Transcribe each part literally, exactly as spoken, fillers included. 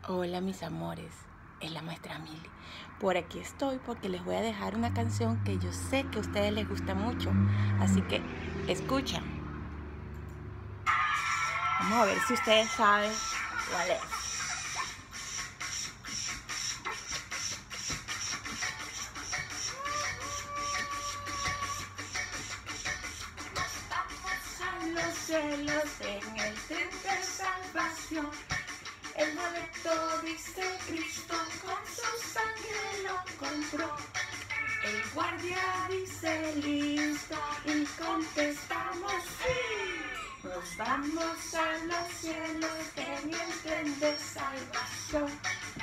Hola mis amores, es la maestra Mili. Por aquí estoy porque les voy a dejar una canción que yo sé que a ustedes les gusta mucho. Así que escuchen. Vamos a ver si ustedes saben cuál es. Los cielos en el tren de salvación. El boleto dice Cristo, con su sangre lo compró. El guardia dice listo y contestamos sí. Nos vamos a los cielos en el tren de salvación.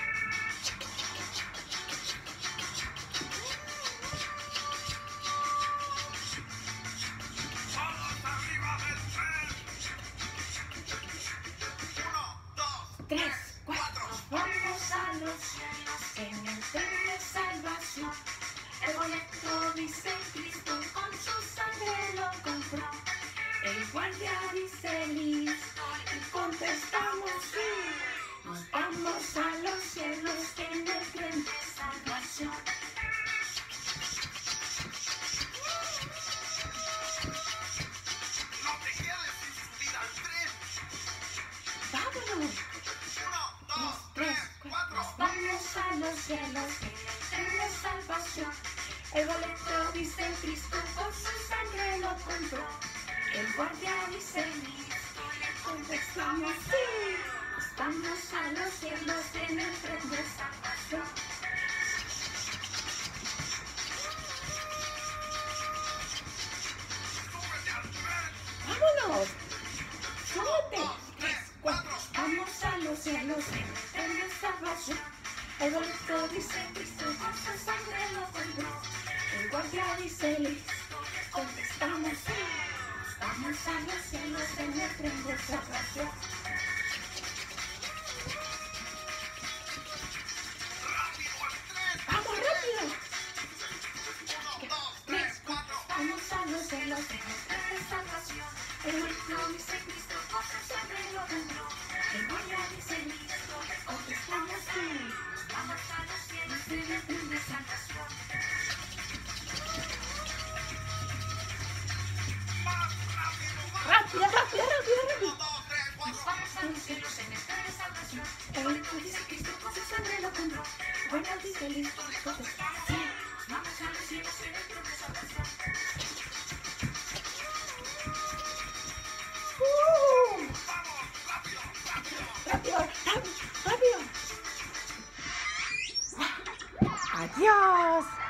Tres, cuatro, vamos a los cielos en el tren de salvación. El boleto dice Cristo, con su sangre lo compró. El guardia dice listo y contestamos sí. Nos vamos a los cielos en el tren de salvación. No te quedes sin subir al tren. ¡Vámonos! Dos, Tres, tres, cuatro, cuatro. vamos a los cielos en el tren de salvación. El boleto dice Cristo, con su sangre lo compró. El guardia dice listo y contestamos sí. Nos vamos a los cielos en el tren de salvación. Súbete al tren. ¡Vámonos! ¡Súbete! Dos, tres, cuatro. Vamos a los cielos en el tren de salvación. El boleto dice Cristo, con su sangre lo compró. El guardia dice listo, contestamos sí. Vamos a los cielos en el tren de salvación. Rápido al tren. ¡Vamos rápido! Uno, dos, tres, cuatro. Vamos a los cielos en el tren de salvación. El boleto dice Cristo, con su sangre lo compró. El guardia dice listo, contestamos sí. Vamos a los cielos en el tren de salvación. Más rápido, más. ¡Rápido, rápido, rápido, rápido! Uno, dos, tres, cuatro. Vamos a los cielos en el tren de salvación. El boleto dice Cristo, con su sangre lo compró. El guardia dice listo, contestamos sí. Vamos a los cielos en el tren de salvación. ¡Uh! Vamos, rápido, rápido. ¡Rápido, rápido, rápido! ¡Adiós!